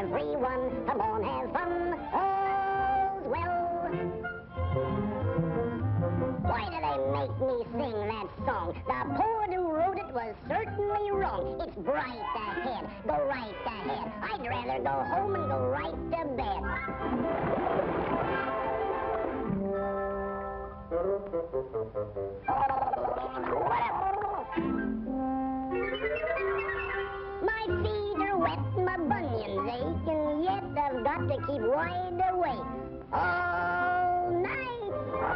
everyone, come on, have fun. All's well. Why did they make me sing that song? The poet who wrote it was certainly wrong. It's bright ahead, go right ahead. I'd rather go home and go right to bed. My feet are wet, my bunions ache, and yet I've got to keep wide awake all night.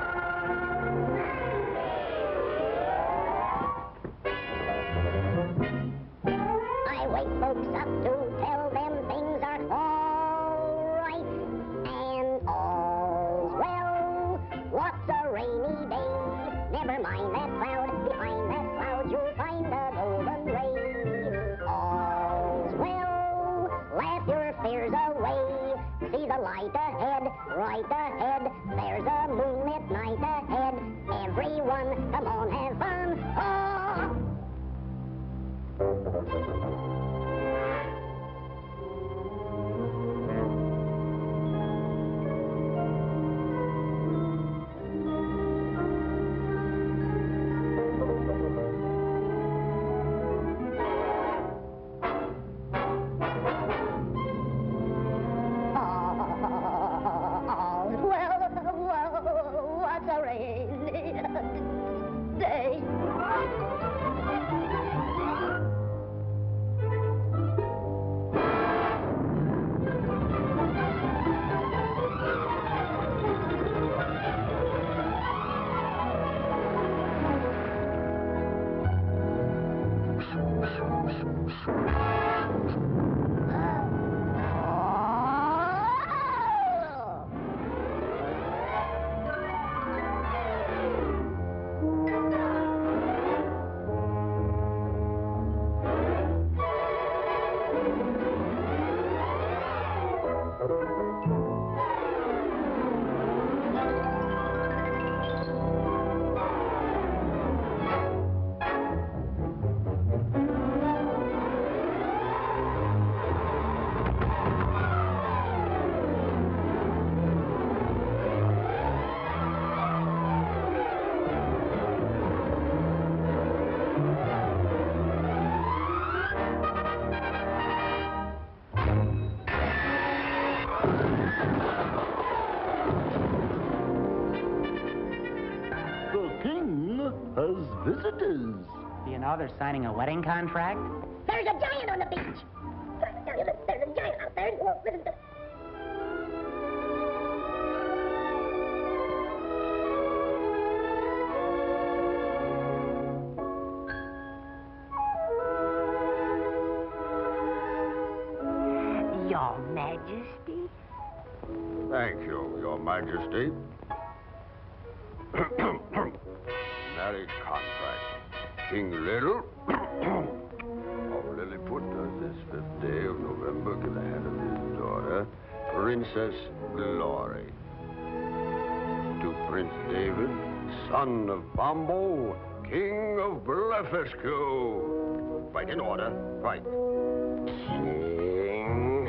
I wake folks up to tell them things are all right and all's well. What's a rainy day? Never mind that cloud. Behind that cloud you'll find a golden ray. All's well. Laugh your fears away. See the light ahead, right ahead. There's a moonlit night ahead. Everyone, come on, have fun. Oh! Visitors. Do you know they're signing a wedding contract? There's a giant on the beach. There's a giant out there. Whoa, listen to it. Your Majesty? Thank you, Your Majesty. Marriage contract. King Little of Lilliput does this 5th day of November get the hand of his daughter, Princess Glory, to Prince David, son of Bombo, King of Blefuscu. Right in order, right. King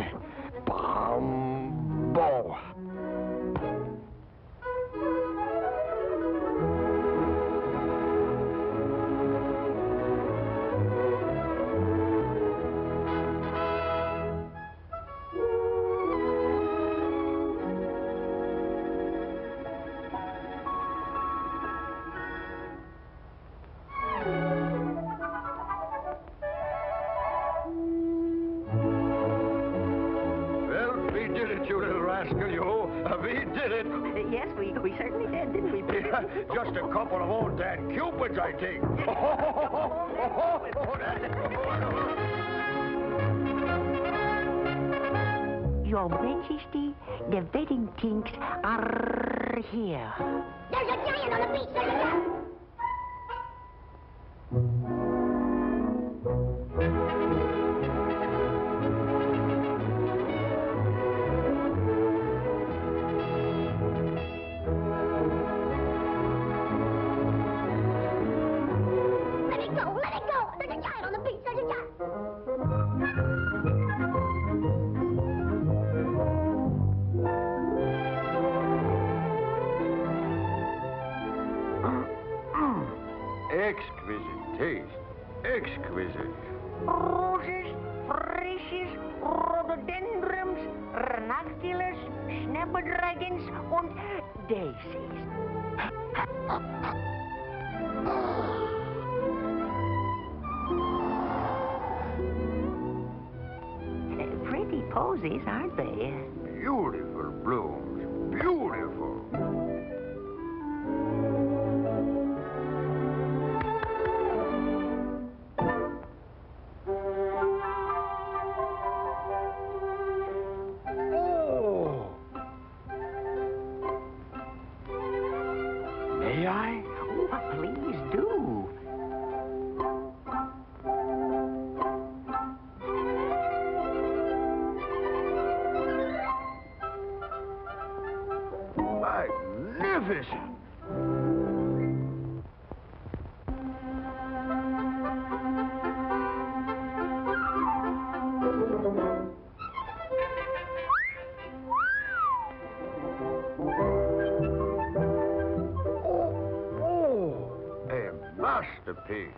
Bombo. Yes, we certainly did, didn't we? Just a couple of old Dan Cupids, I think. Your Majesty, the wedding things are here. There's a giant on the beach. There's a giant. Dactylus, Snapdragons und Daisies. Pretty posies, aren't they? Beautiful blooms. Beautiful. Oh! May I? Oh, please do. Magnificent! Oh, a masterpiece.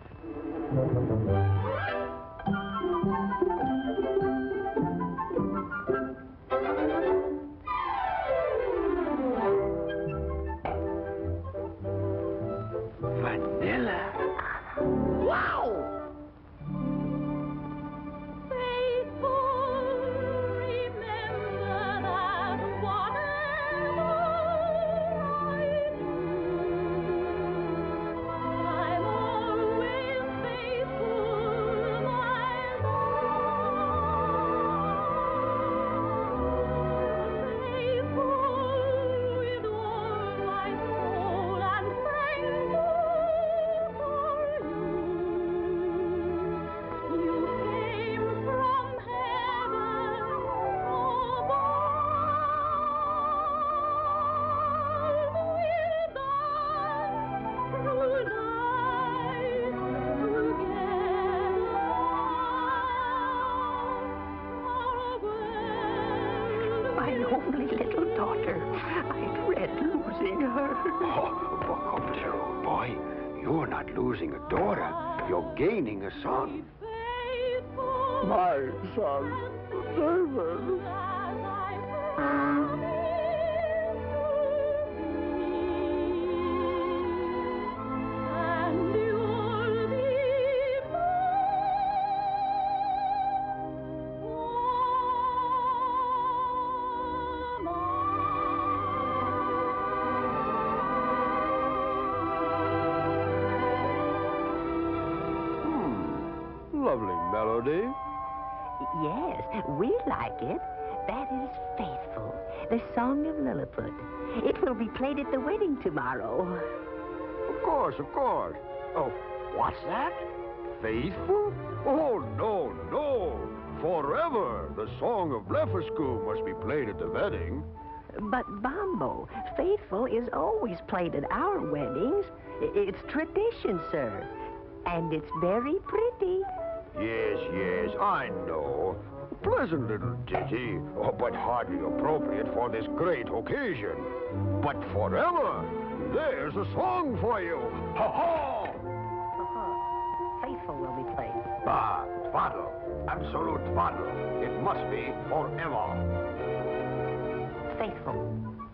Vanilla. Wow! Only little daughter. I dread losing her. Oh, buck up there, old boy. You're not losing a daughter. You're gaining a son. My son, David. Lovely melody. Yes, we like it. That is Faithful, the song of Lilliput. It will be played at the wedding tomorrow. Of course, of course. Oh, what's that? Faithful? Oh, no, no. Forever, the song of Blefuscu must be played at the wedding. But, Bombo, Faithful is always played at our weddings. It's tradition, sir. And it's very pretty. Yes, yes, I know. Pleasant little ditty, but hardly appropriate for this great occasion. But forever, there's a song for you. Ha-ha! Faithful will be played. Ah, twaddle. Absolute twaddle. It must be forever. Faithful.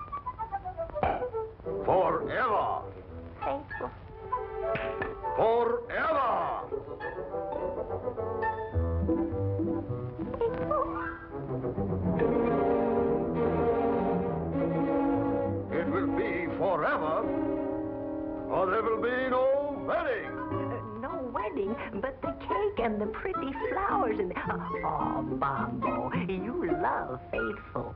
Forever. Faithful. Forever. It will be forever, or there will be no wedding. No wedding, but the cake and the pretty flowers and... Oh, Bombo, you love Faithful.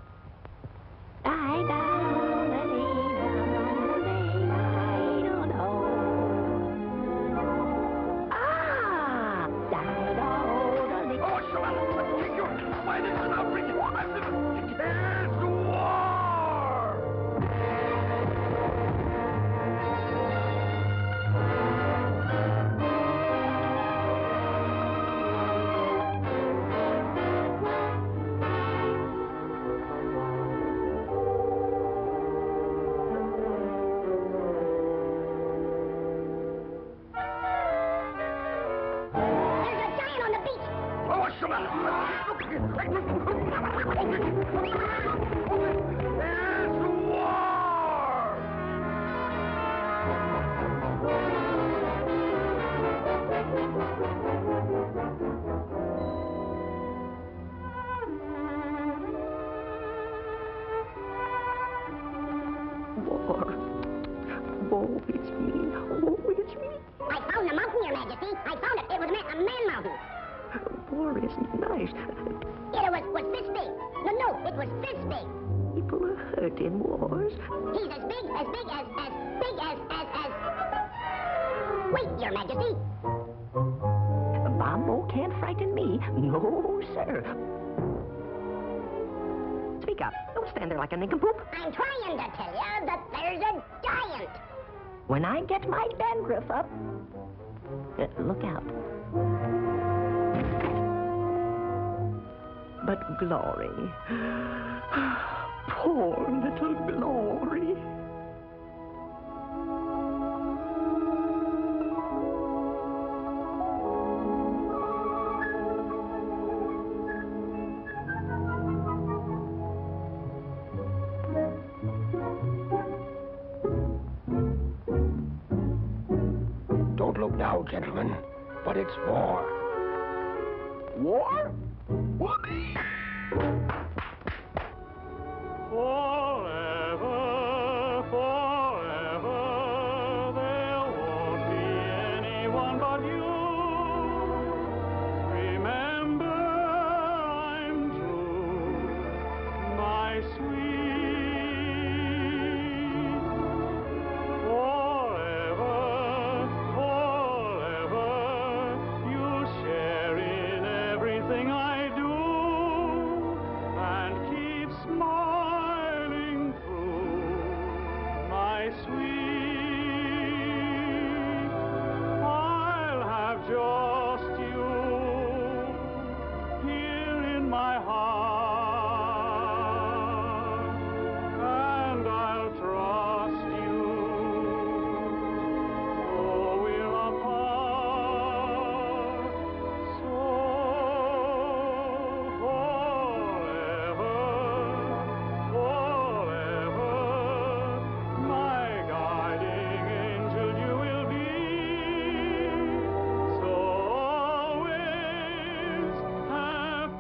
war. Oh, it's me. Oh, it's me. I found the mountain, Your Majesty. I found it. It was a man mountain. War isn't nice. It was this big. No, it was this big. People are hurt in wars. He's as big as... Wait, Your Majesty. Bombo can't frighten me. No, sir. Speak up. Don't stand there like a nincompoop. I'm trying to tell you that there's a giant. When I get my dandruff up, look out. But Glory, poor little Glory. Don't look now, gentlemen, but it's war. War? Whoopee! Forever, forever, there won't be anyone but you. Remember, I'm true, my sweet. Forever, forever, you'll share in everything I do. And keep smiling through, my sweet. I'll have just you here in my heart, and I'll trust you, though we're apart. So forever, forever, my guiding angel you will be. So always have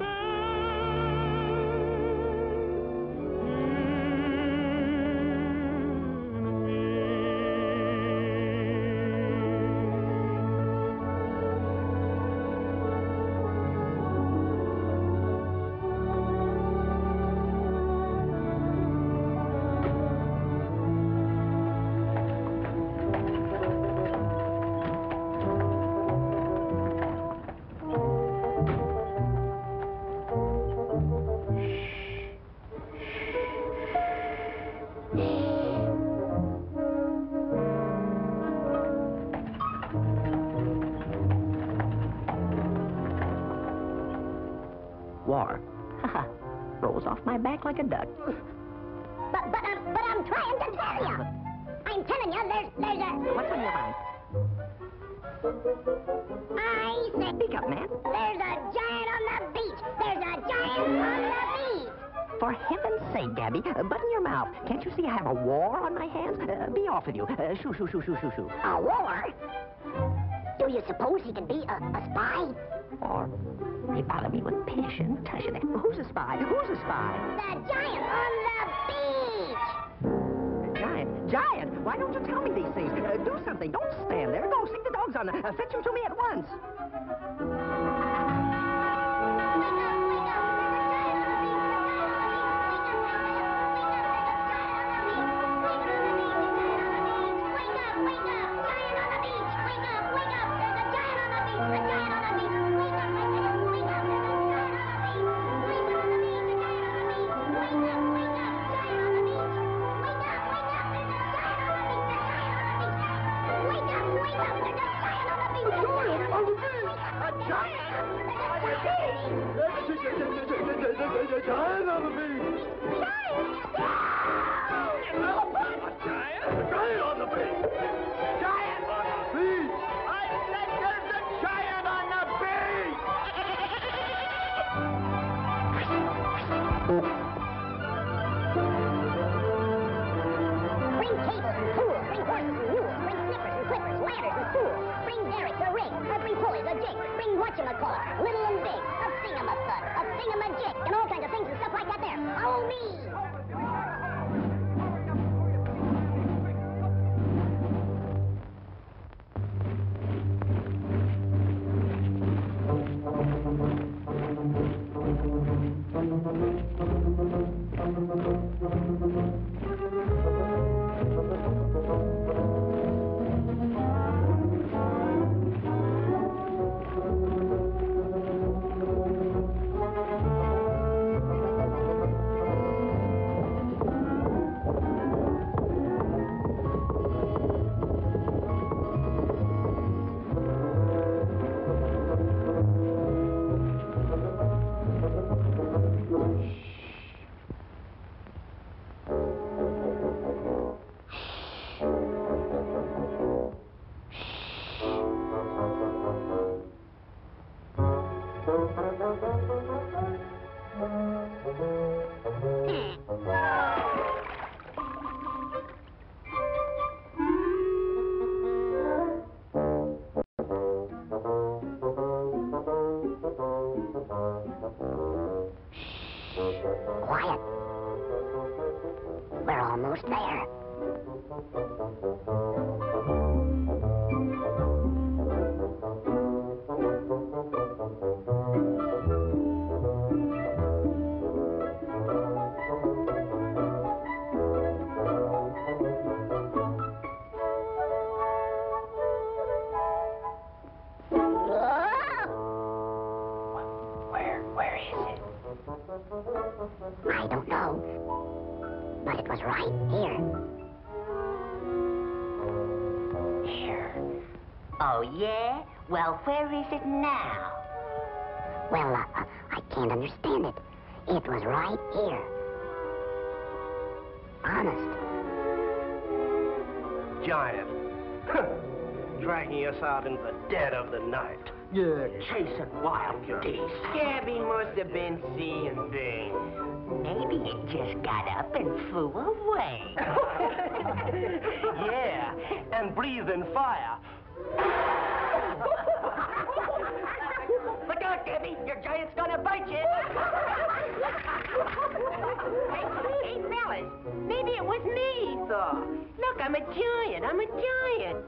War. Haha. Rolls off my back like a duck. But I'm trying to tell you. I'm telling you, there's a... What's on your mind? I said... Speak up, man. There's a giant on the beach. There's a giant on the beach. For heaven's sake, Gabby, button your mouth. Can't you see I have a war on my hands? Be off with you. Shoo, shoo, shoo, shoo, shoo, shoo. A war? Do you suppose he can be a spy? Or they bother me with passion. Tush it. Who's a spy? Who's a spy? The giant on the beach. Giant? Why don't you tell me these things? Do something. Don't stand there. Go, stick the dogs on. Fetch him to me at once. Little and big, a thingamacud, a thingamajig, and all kinds of things and stuff like that there. Follow me! We're almost there. Where is it? I don't know. But it was right here. Here. Oh, yeah? Well, where is it now? Well, I can't understand it. It was right here. Honest. Giant. Dragging us out in the dead of the night. Yeah, chasing wild geese. Gabby must have been seeing things. Maybe it just got up and flew away. Yeah, and breathing fire. Look out, Gabby! Your giant's gonna bite you! Hey, fellas, maybe it was me, Thor. Look, I'm a giant. I'm a giant.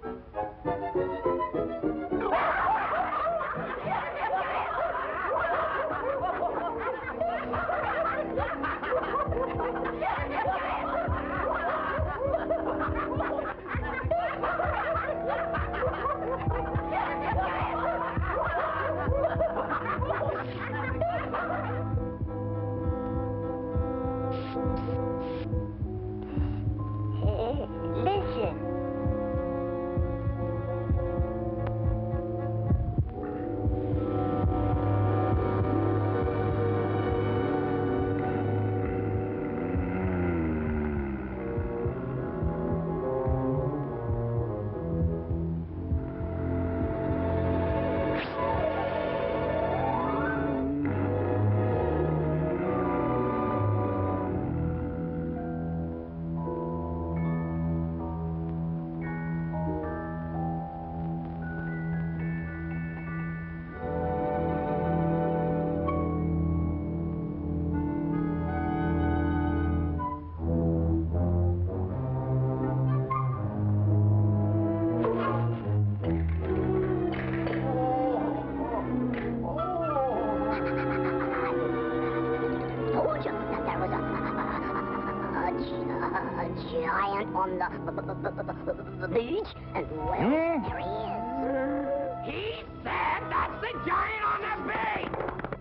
Hey, listen. Told you that there was a giant on the beach, and well, there he is. He said that's the giant on the beach!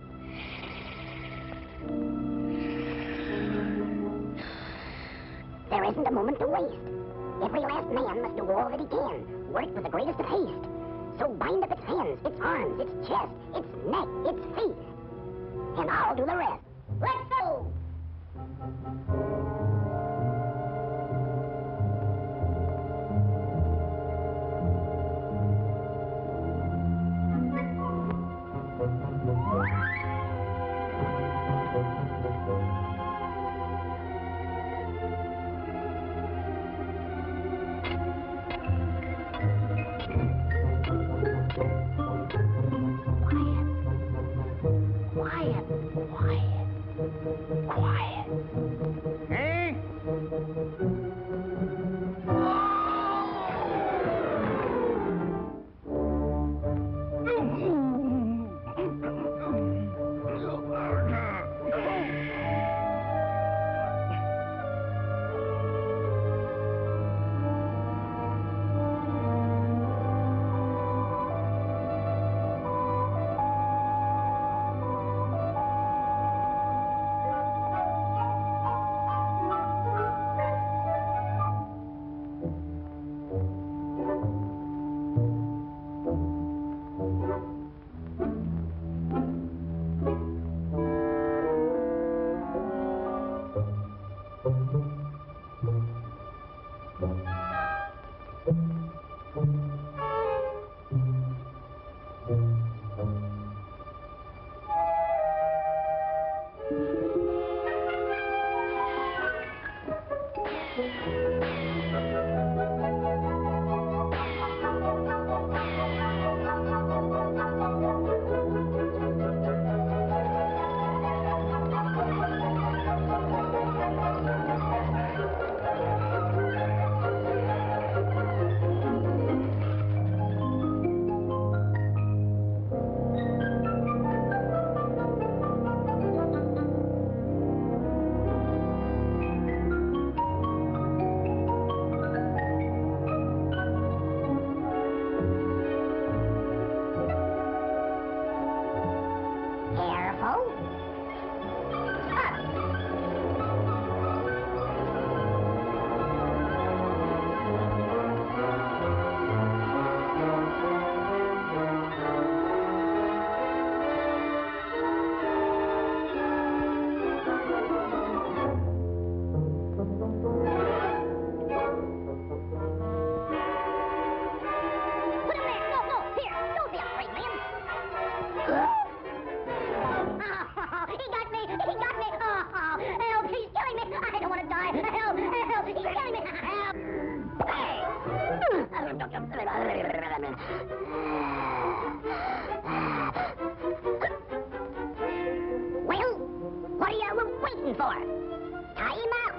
There isn't a moment to waste. Every last man must do all that he can. Work with the greatest of haste. So bind up its hands, its arms, its chest, its neck, its feet. And I'll do the rest. Let's go! Quiet, quiet, quiet. Hey? waiting for? Tie him up.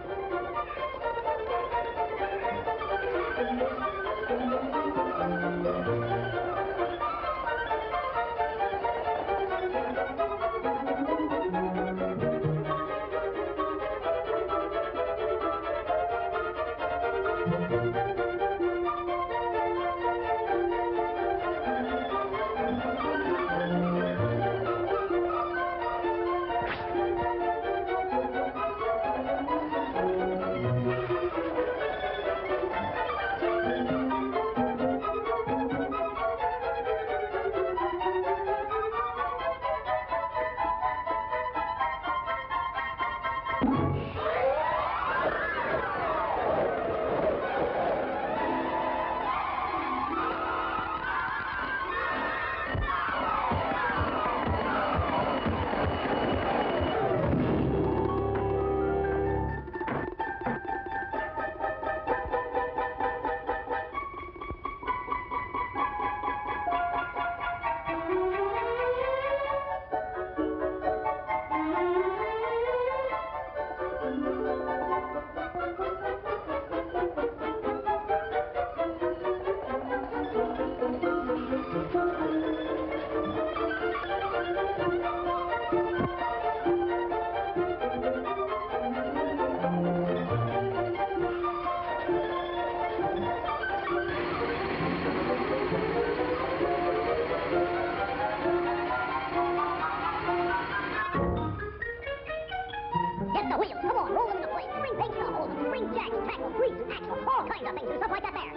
Get the wheels. Come on, roll them into place. Spring pegs to hold them. Spring jacks, tackle, grease, axle, all kinds of things and stuff like that there.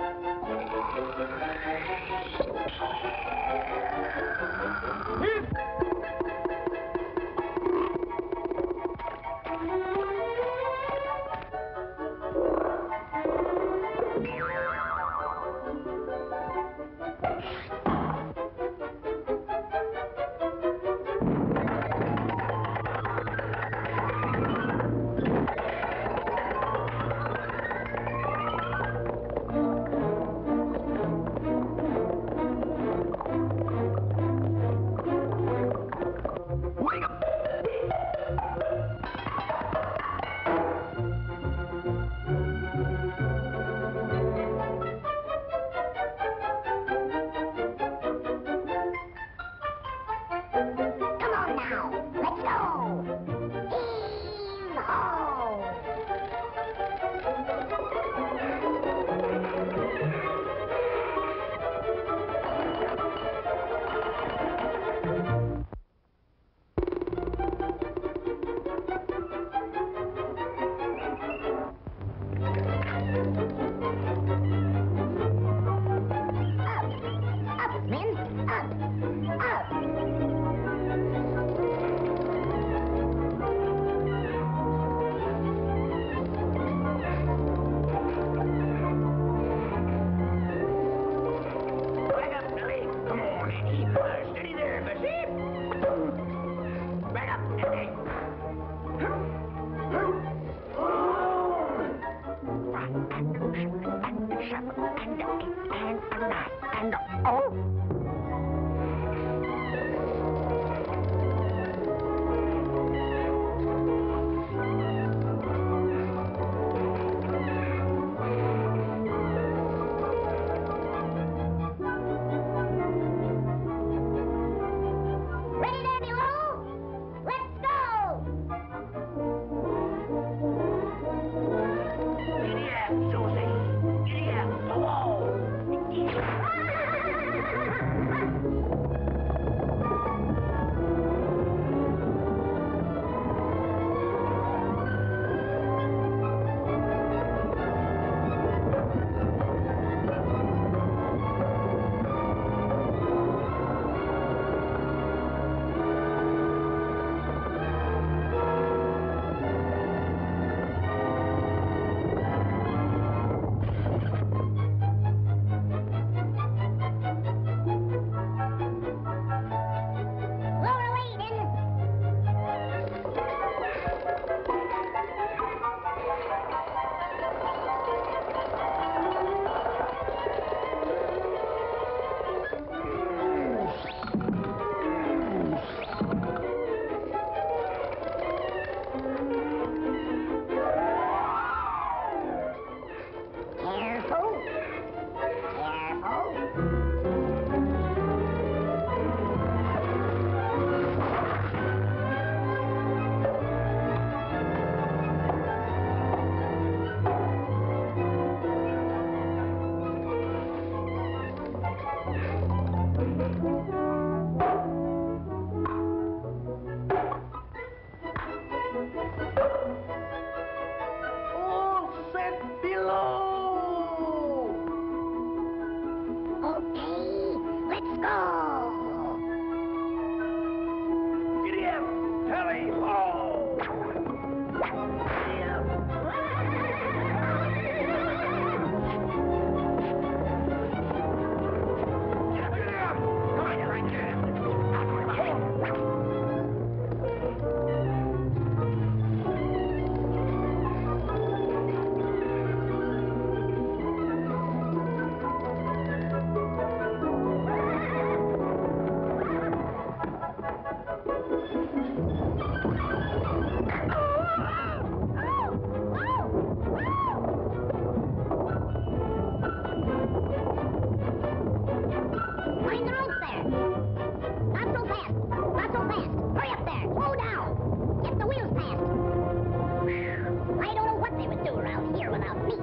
do around here without me.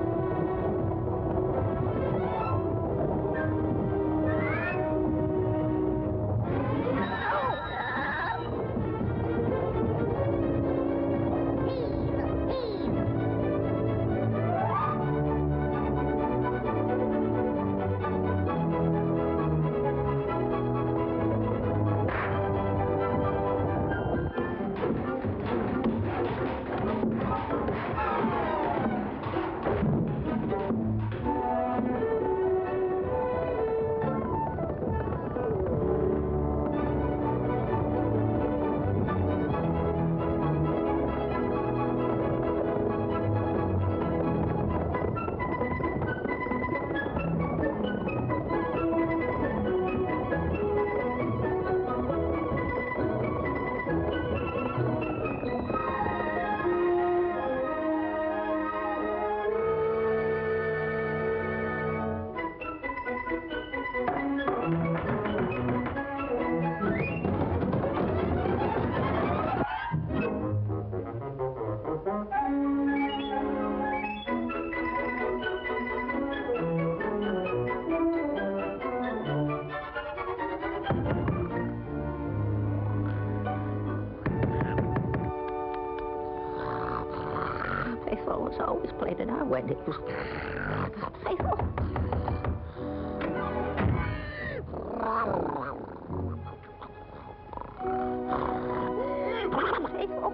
Faithful was always played at our weddings. Faithful. Faithful.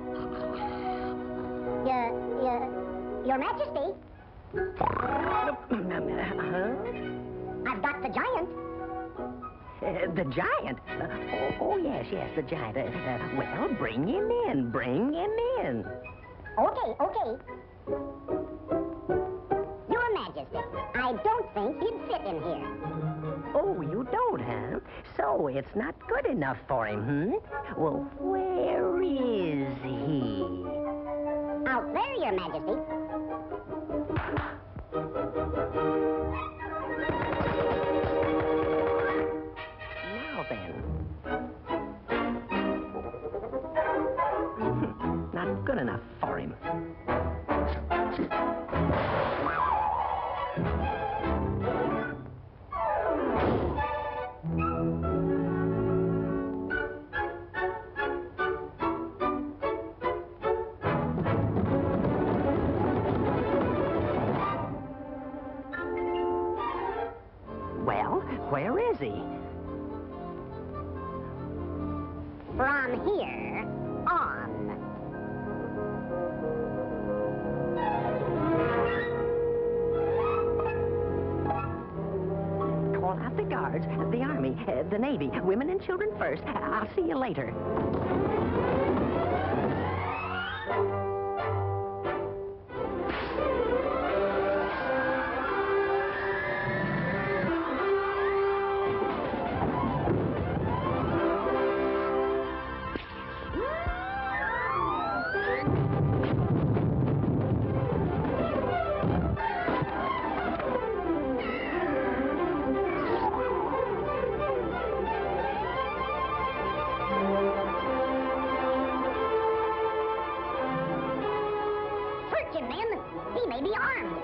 Your Majesty, I've got the giant. The giant? Oh, yes, the giant. Well, bring him in. Bring him in. Okay. Your Majesty, I don't think he'd fit in here. Oh, you don't, huh? So it's not good enough for him, Well, where is he? Out there, Your Majesty. Now then. Not good enough for him. Well, where is he? From here on. Call out the guards, the army, the navy, women and children first. I'll see you later. He may be armed.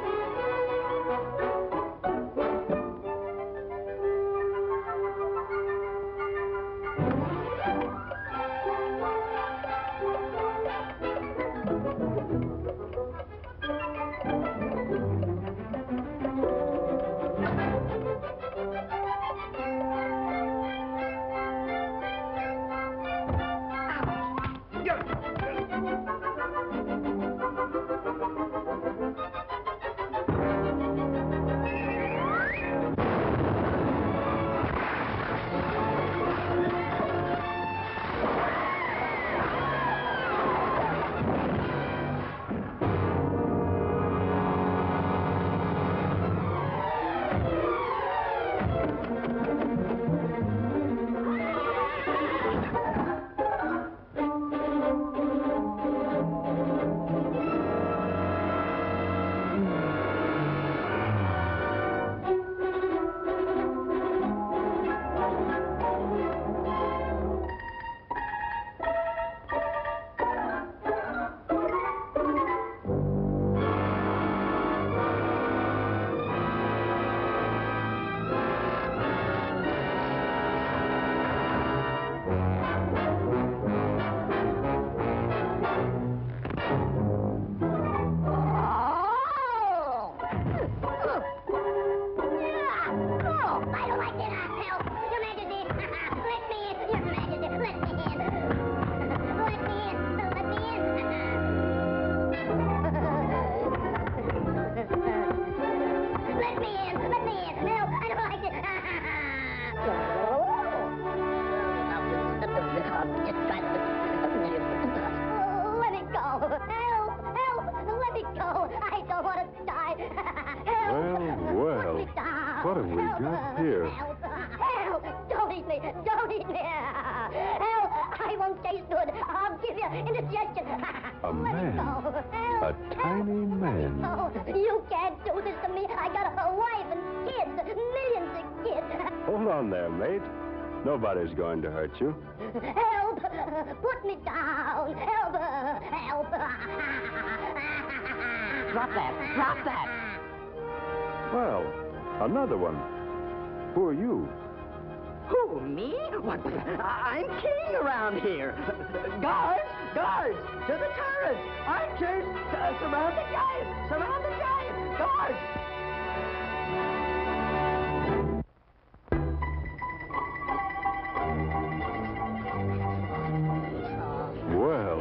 got here? Help! Help! Don't eat me! Don't eat me! Help! I won't taste good. I'll give you indigestion. A Let me man. go. Help! A tiny man. No, you can't do this to me. I got a wife and kids, millions of kids. Hold on there, mate. Nobody's going to hurt you. Help! Put me down! Help! Help! Drop that. Drop that. Well, another one. Who are you? Who, me? What? I'm king around here. Guards! Guards! To the turret! Archers! Surround the giant! Surround the giant! Guards! Well.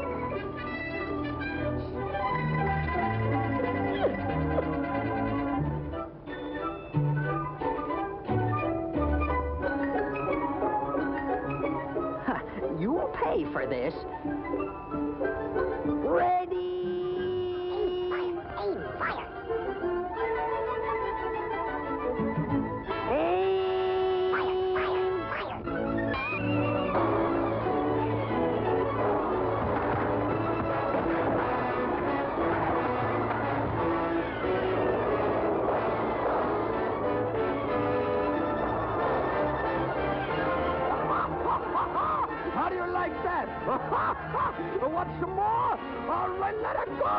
You'll pay for this. Ready? Aim, fire! Aim! Fire! How do you like that? Want some more? All right, let it go!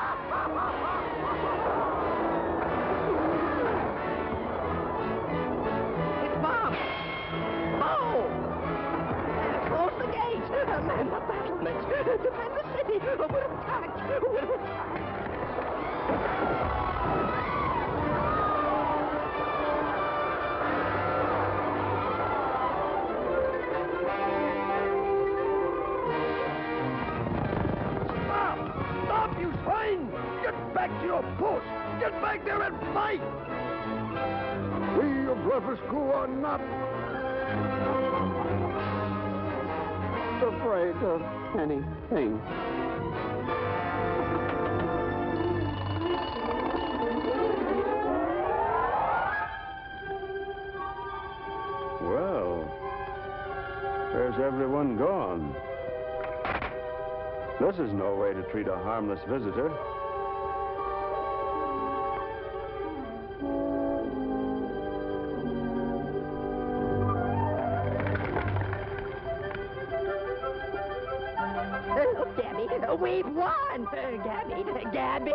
It's Bob! Boom! Close the gates! Man the battlements! Defend the city! We're attacked! We're attacked! Stop, you swine! Get back to your post! Get back there and fight! We of Blefuscu are not afraid of anything. Well, where's everyone gone? This is no way to treat a harmless visitor. Look, Gabby, we've won! Gabby, Gabby?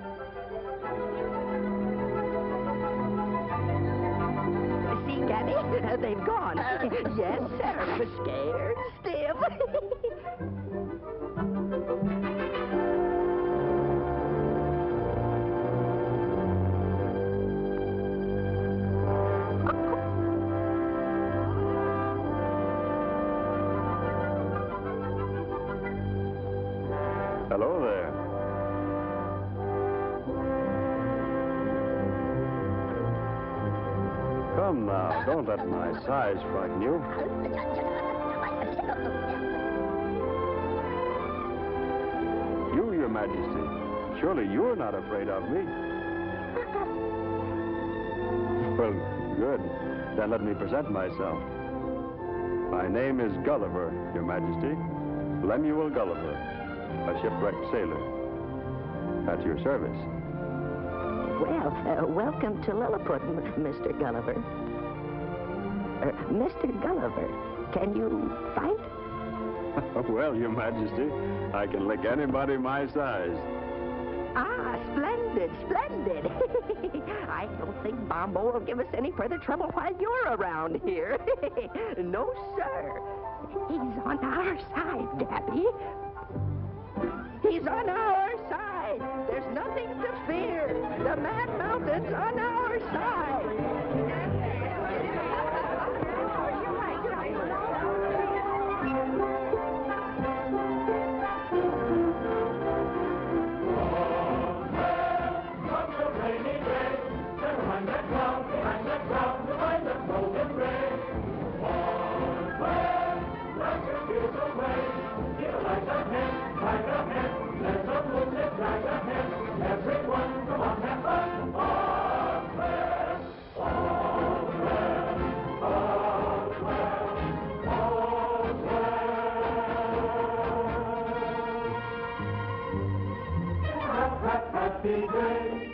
See, Gabby, they've gone. Yes, sir, I'm scared still. Hello there. Come now, don't let my size frighten you. You, Your Majesty. Surely you're not afraid of me. Well, good. Then let me present myself. My name is Gulliver, Your Majesty. Lemuel Gulliver, a shipwrecked sailor. At your service. Well, welcome to Lilliput, Mr. Gulliver. Mr. Gulliver, can you fight? Well, Your Majesty, I can lick anybody my size. Ah, splendid, splendid. I don't think Bombo will give us any further trouble while you're around here. No, sir. He's on our side, Gabby. He's on our side. There's nothing to fear. The Mad Mountain's on our side. Everyone, come on, have fun. happy day.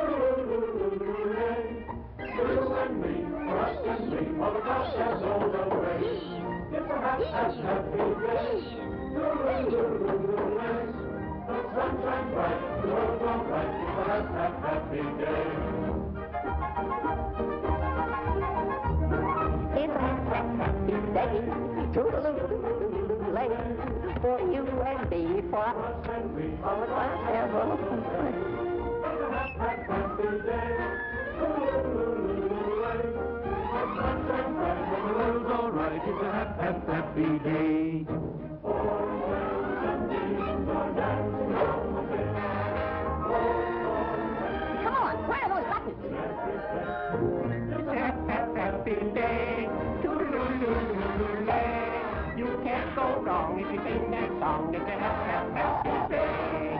You and me, for us and me, all the past has rolled away. It's a happy day. The sun shines bright, the world's all right. It's a happy day. It's a happy day. Toodaloo-lay. For you and me, for us and me, all the class has rolled away. Happy day. The world's all right. It's a happy day. Come on, where are those buttons? It's a happy day. Toodaloo-lay. You can't go wrong if you sing that song. It's a happy day.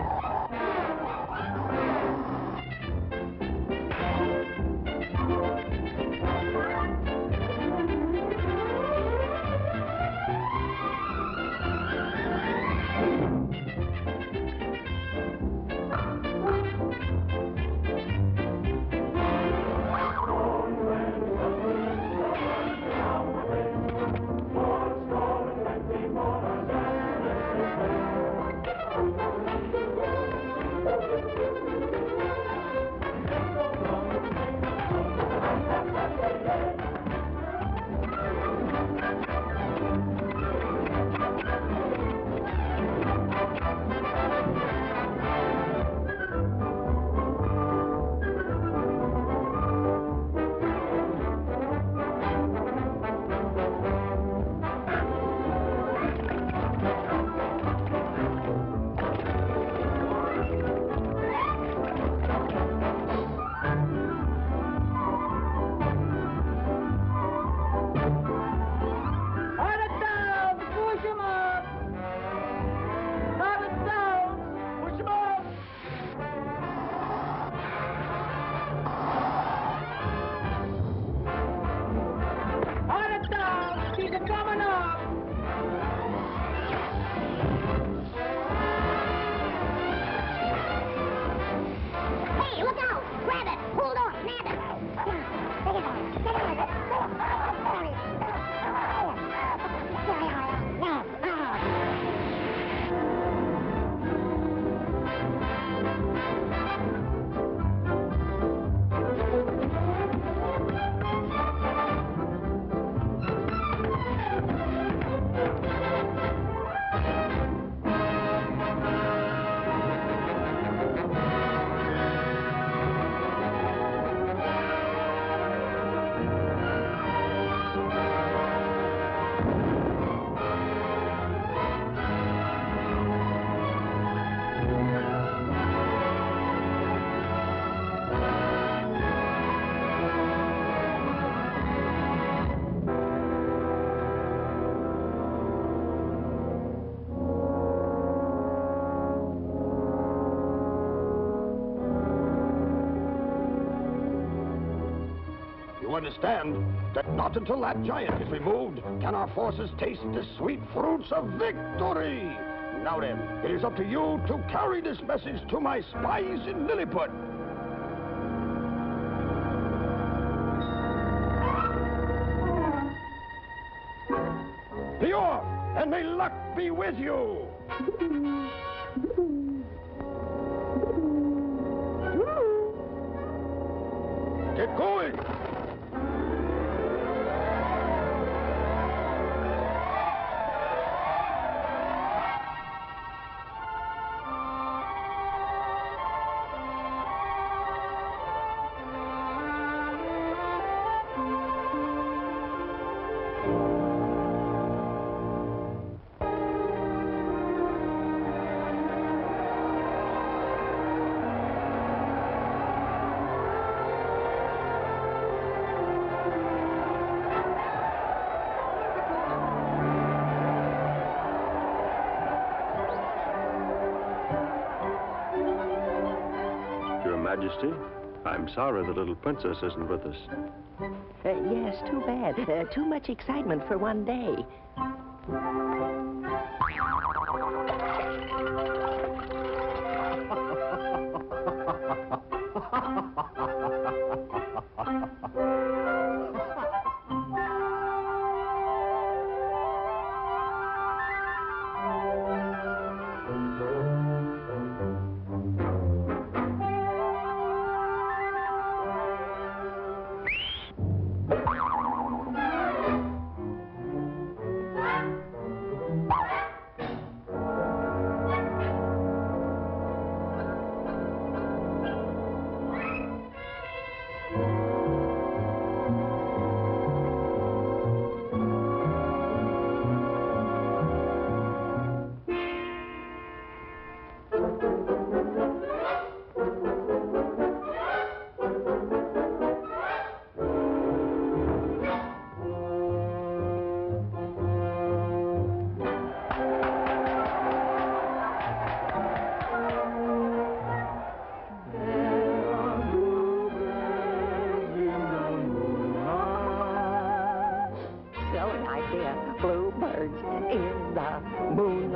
Hey, look out! Grab it! Hold on! Nab it! You understand that not until that giant is removed can our forces taste the sweet fruits of victory. Now then, it is up to you to carry this message to my spies in Lilliput. The oar, and may luck be with you. Get going. Your Majesty, I'm sorry the little princess isn't with us. Yes, too bad. Too much excitement for one day.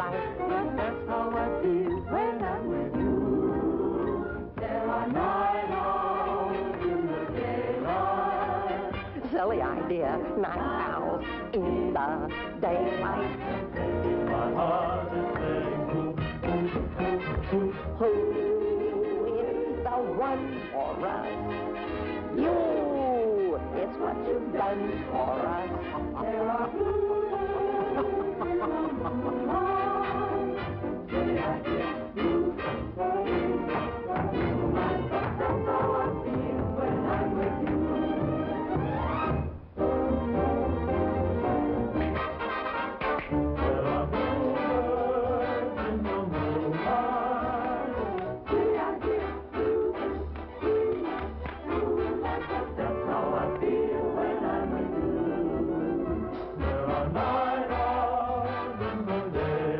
daylight. But that's how I feel when I'm with you. There are night owls in the daylight. Silly idea, night owls in the daylight. My heart is saying boom, boom, boom, boom. Who is the one for us? You! It's what you've done for us. There are blue say I get blue. That's how I feel when I'm with you. There are bluebirds in the moonlight. Say I get blue, blue, blue. That's how I feel when I'm with you. There are night owls in the day.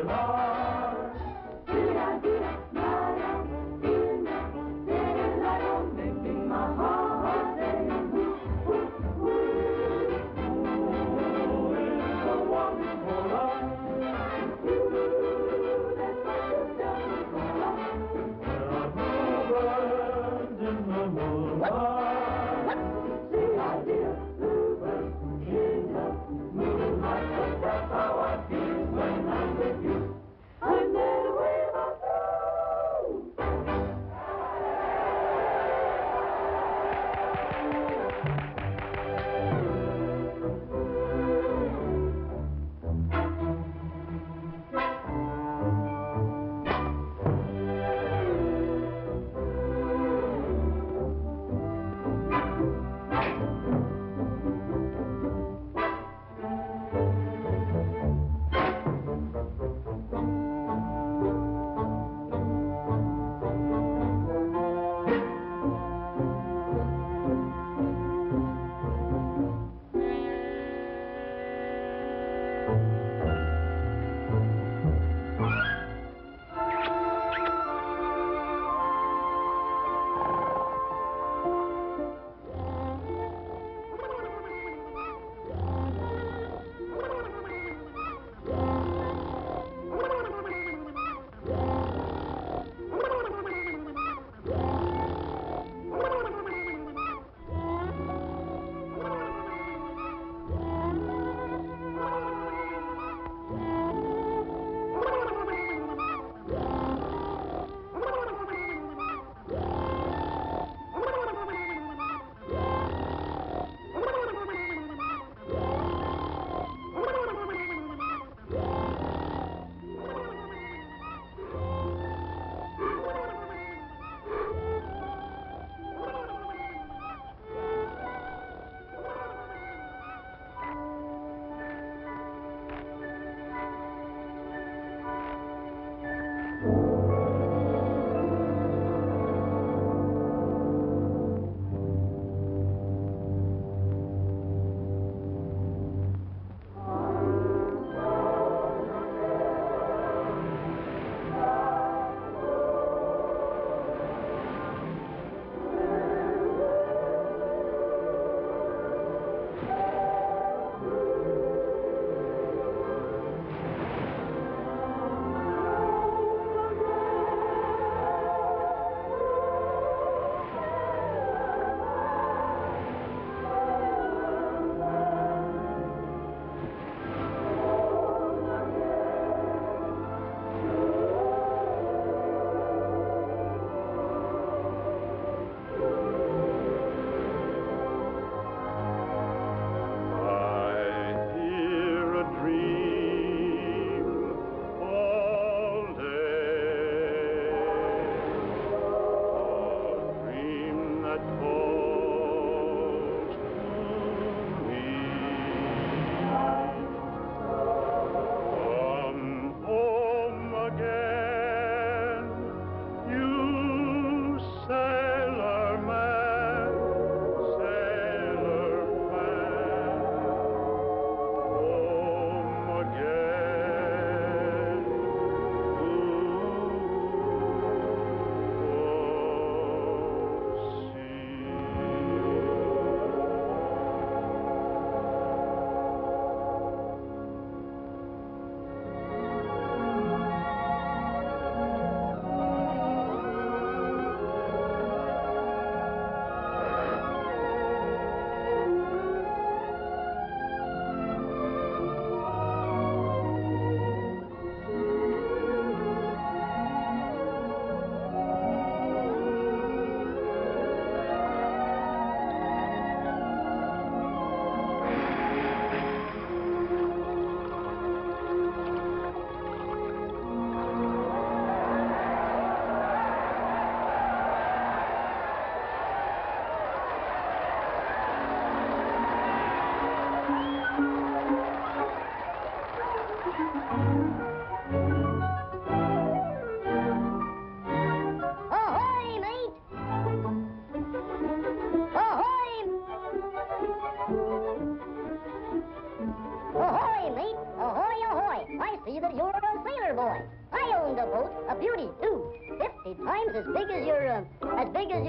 as big as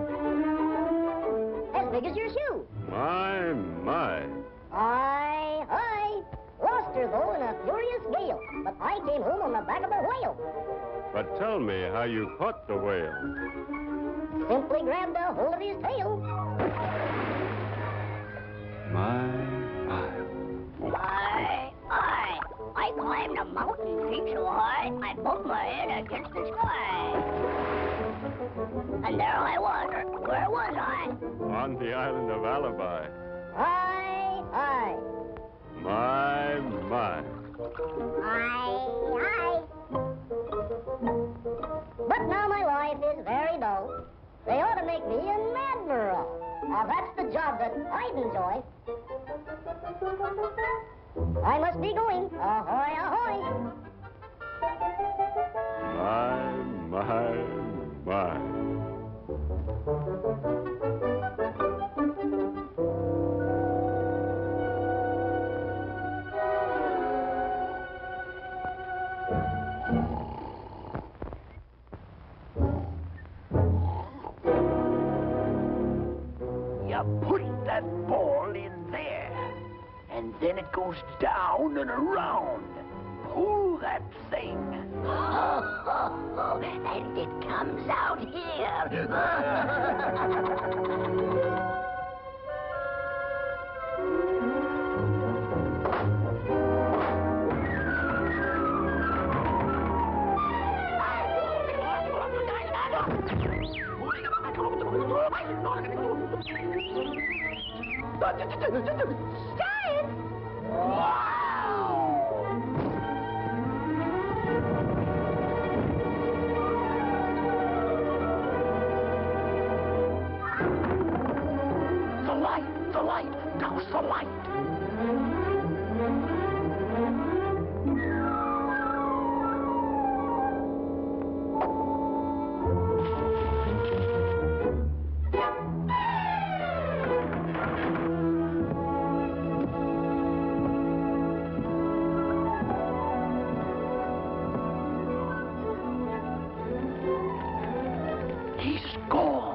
your shoe. My. I lost her though in a furious gale, but I came home on the back of a whale. But tell me how you caught the whale. Simply grabbed a hold of his tail. My. I climbed a mountain peak so high, I bumped my head against the sky. And there I was. Where was I? On the island of Alibi. I. My. I. But now my life is very dull. They ought to make me an admiral. Now that's the job that I'd enjoy. I must be going. Ahoy, ahoy. My. You put that ball in there, and then it goes down and around. Pull that thing. And it comes out here. The light, douse the light. He's gone.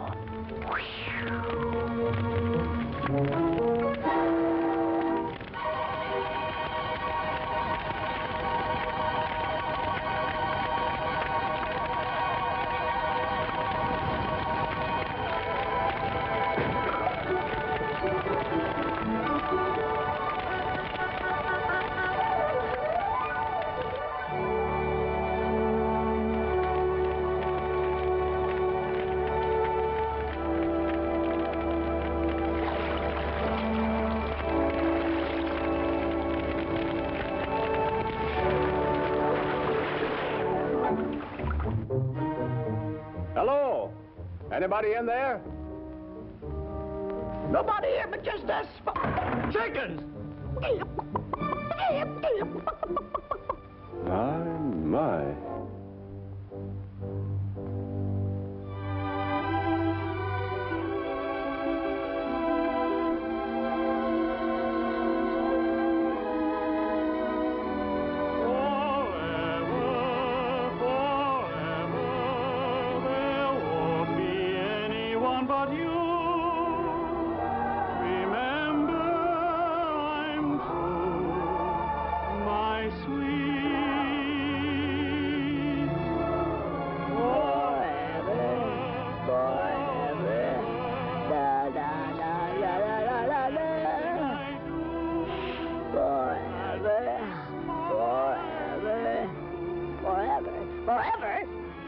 Hello? Anybody in there? Nobody here but just us. Chickens! My. Forever?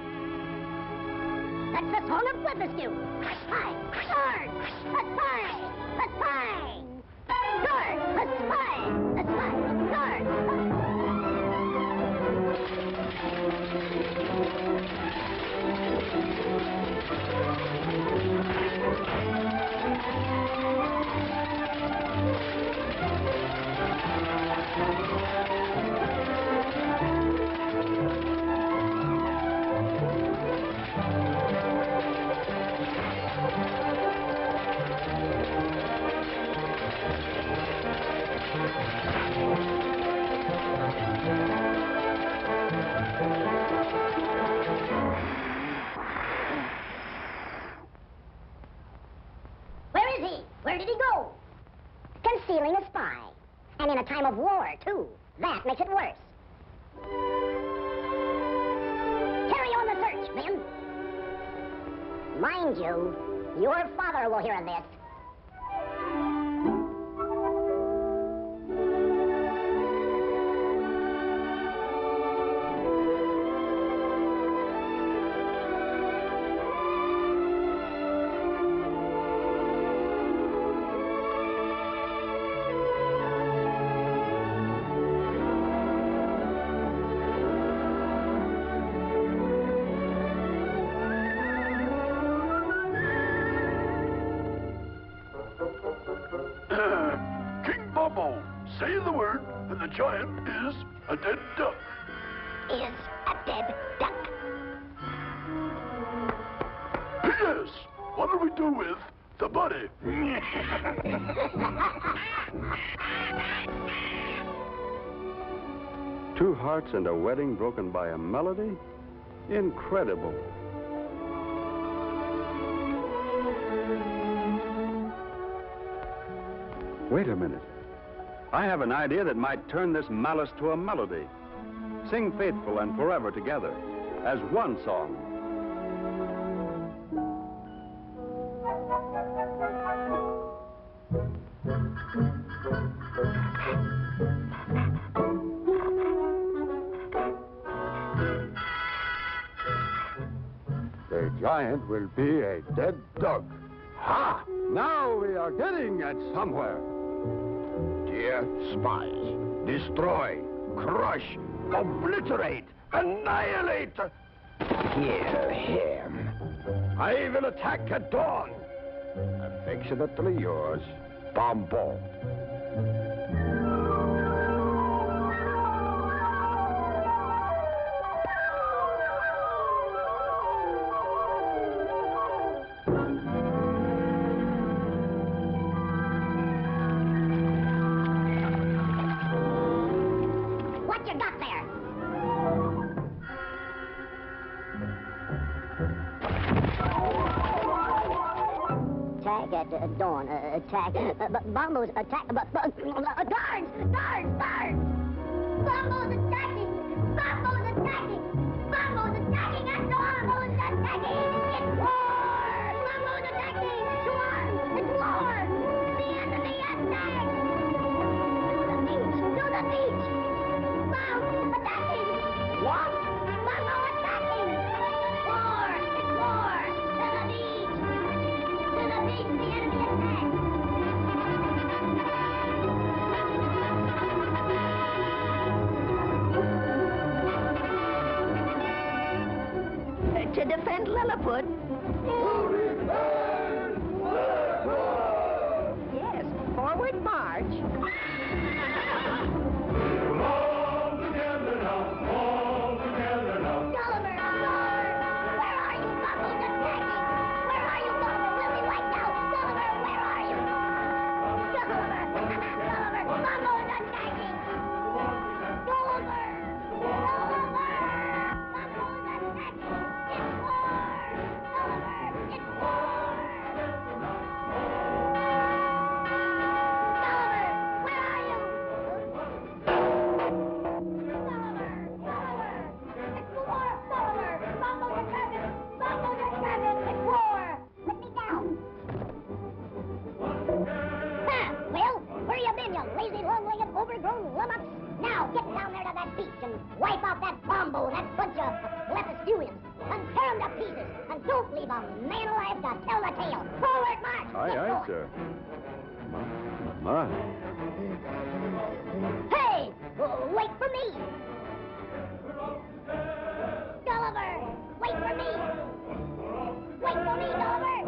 That's the song of Blefuscu. Spy, guard, a spy, a spy. Guard, a spy, a spy, guard. is he? Where did he go? Concealing a spy. And in a time of war, too. That makes it worse. Carry on the search, men. Mind you, your father will hear of this. Say the word, and the giant is a dead duck. Is a dead duck. P.S. What do we do with the body? 2 hearts and a wedding broken by a melody? Incredible. Wait a minute. I have an idea that might turn this malice to a melody. Sing faithful and forever together as one song. The giant will be a dead duck. Ha! Now we are getting at somewhere. Dear spies, destroy, crush, obliterate, annihilate. Kill him. I will attack at dawn. Affectionately yours, Bumble. What you got there? Attack at dawn. Attack. Bumbo's attack. Guards! Guards! Guards! Bumbo's attacking! Bumbo's attacking! Bumbo's attacking at dawn! Bumbo's attacking! It's war! Bumbo's attacking! To arms! It's war! The enemy attacks! To the beach! Bumbo attacking! What? Bumbo attacking! War! It's war! To the beach! To the beach! The enemy attacks! To defend Lilliput. Yes, forward march. Gulliver! Where are you? Bumbo's attacking! Where are you, Gulliver? We'll be wiped out! Gulliver, where are you? Gulliver! Gulliver! Bumbo's attacking! Gulliver! Gulliver! Bumbo's attacking! It's war! Gulliver! It's war! Gulliver! Where are you? Gulliver! Gulliver! It's war! Gulliver! Bumbo's attacking! Bumbo's attacking! It's war! Let me down! Well, where you been, you lazy, long-legged, overgrown lummox? Now, get down there to that beach and wipe out that Bumbo and that bunch of Blefuscuians and tear them to pieces. And don't leave a man alive to tell the tale. Forward march! Aye, Get aye, going. sir. My. Hey! Wait for me! Gulliver! Wait for me! Wait for me, Gulliver!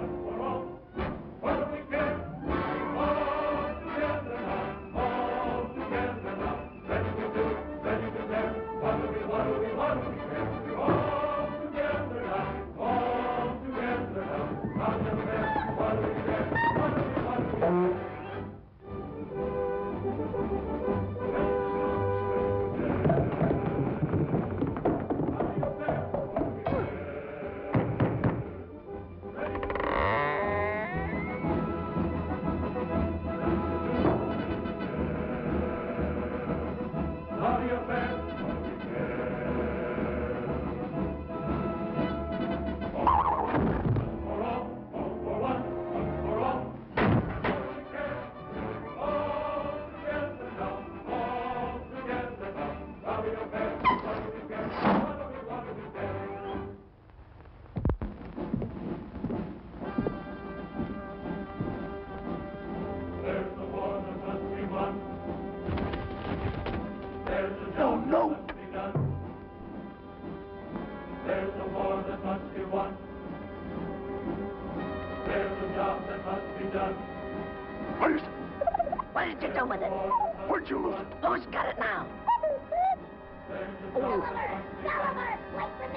There's a job that must be done. What is it? What did you do with it? Where'd you lose it? Who's got it now? Gulliver! Gulliver! Wait for me!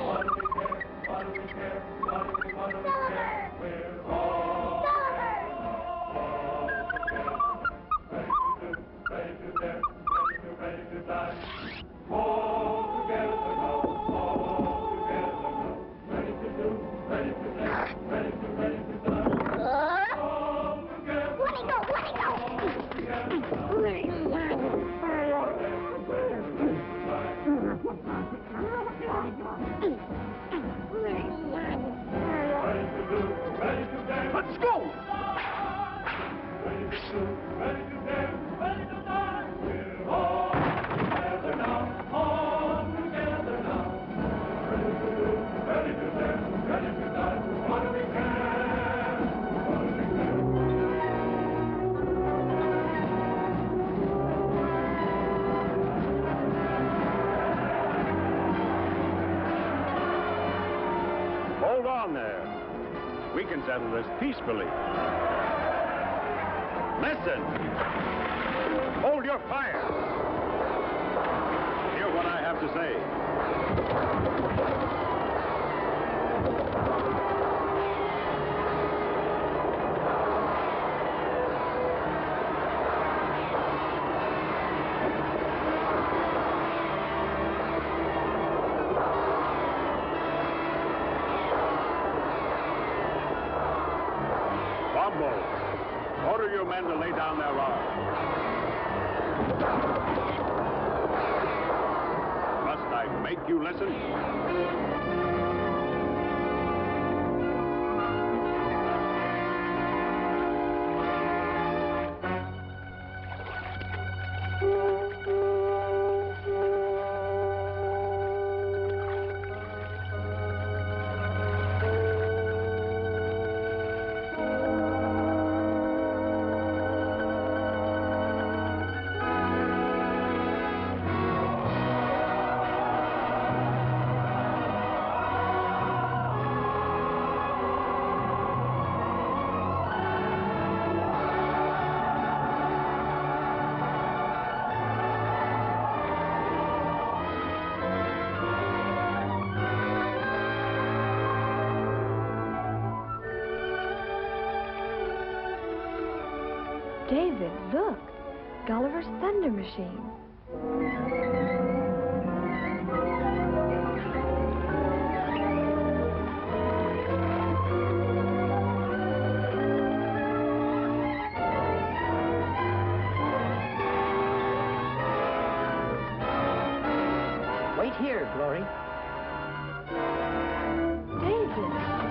Let's go! Hold on there. We can settle this peacefully. Listen. Hold your fire. Hear what I have to say. Order your men to lay down their arms. Must I make you listen? David, look. Gulliver's thunder machine. Wait here, Glory. David.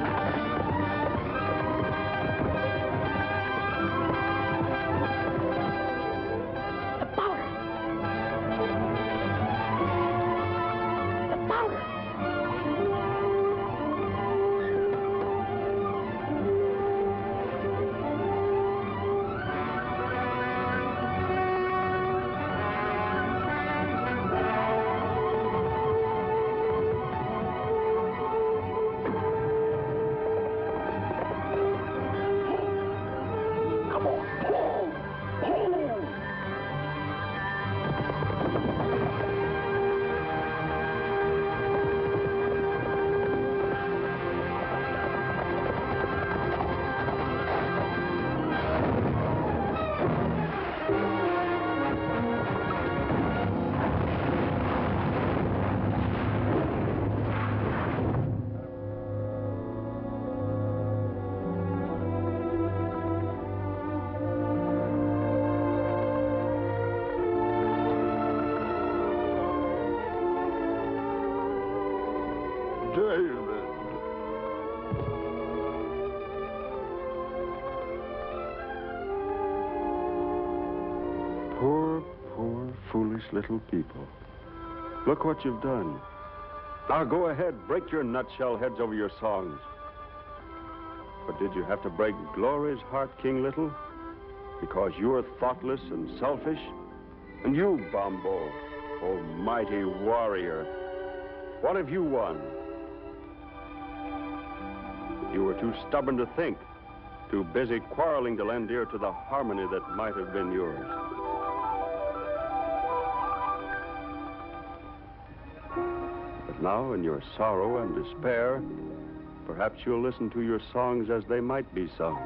Foolish little people. Look what you've done. Now go ahead, break your nutshell heads over your songs. But did you have to break Glory's heart, King Little? Because you're thoughtless and selfish? And you, Bombo, oh mighty warrior, what have you won? You were too stubborn to think. too busy quarreling to lend ear to the harmony that might have been yours. But now, in your sorrow and despair, perhaps you'll listen to your songs as they might be sung.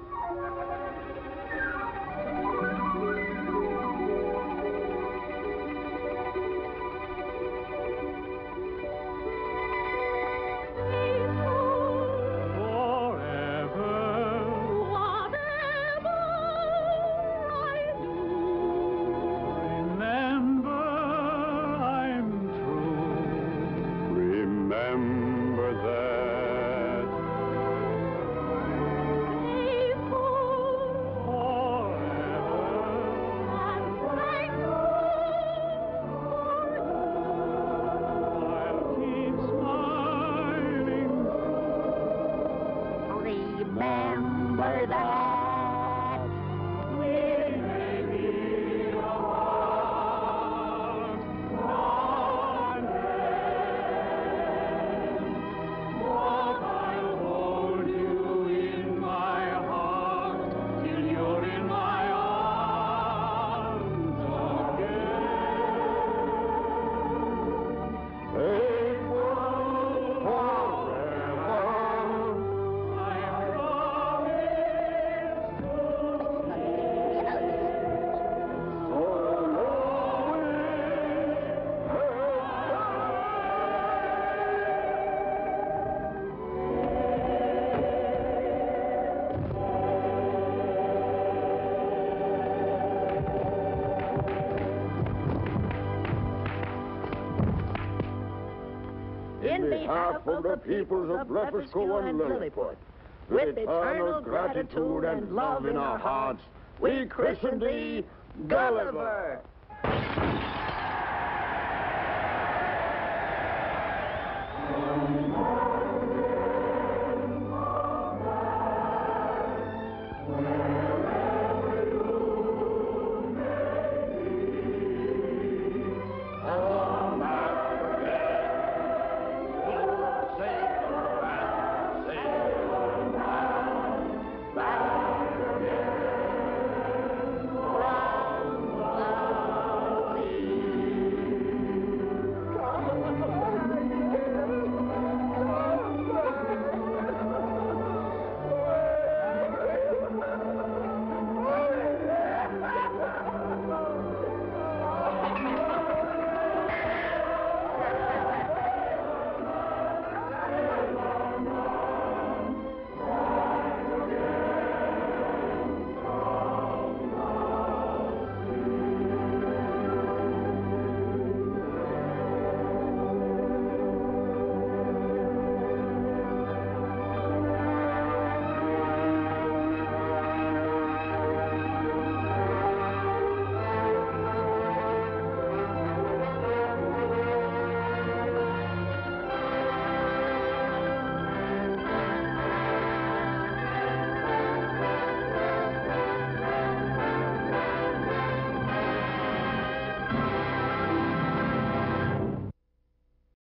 In behalf of the peoples of Blefuscu and Lilliput, with eternal gratitude and love in our hearts, we christen thee Gulliver.